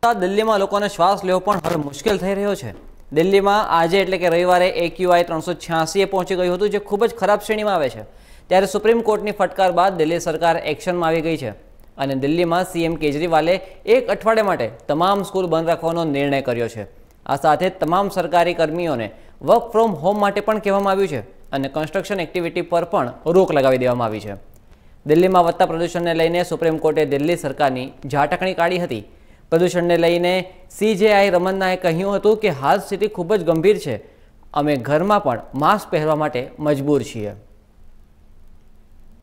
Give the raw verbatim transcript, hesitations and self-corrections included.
દિલ્હીમાં લોકોને શ્વાસ લેવો પણ હવે મુશ્કેલ થઈ રહ્યો છે। દિલ્હીમાં આજે એટલે કે રવિવારે એક્યુઆઈ ત્રણસો છ્યાસી એ પહોંચી ગયું હતું, જે ખૂબ જ ખરાબ શ્રેણીમાં આવે છે। ત્યારે સુપ્રીમ કોર્ટની ફટકાર બાદ દિલ્હી સરકાર એક્શનમાં આવી ગઈ છે અને દિલ્હીમાં સીએમ કેજરીવાલે એક અઠવાડિયા માટે તમામ સ્કૂલ બંધ રાખવાનો નિર્ણય કર્યો છે। આ સાથે તમામ સરકારી કર્મીઓને વર્ક ફ્રોમ હોમ માટે પણ કહેવામાં આવ્યું છે અને કન્સ્ટ્રક્શન એક્ટિવિટી પર પણ રોક લગાવી દેવામાં આવી છે। દિલ્હીમાં વધતા પ્રદૂષણને લઈને સુપ્રીમ કોર્ટે દિલ્હી સરકારની ઝાટકણી કાઢી હતી। પ્રદૂષણને લઈને સીજેઆઈ રમન્નાએ કહ્યું હતું કે હાલ સ્થિતિ ખૂબ જ ગંભીર છે, અમે ઘરમાં પણ માસ્ક પહેરવા માટે મજબૂર છીએ।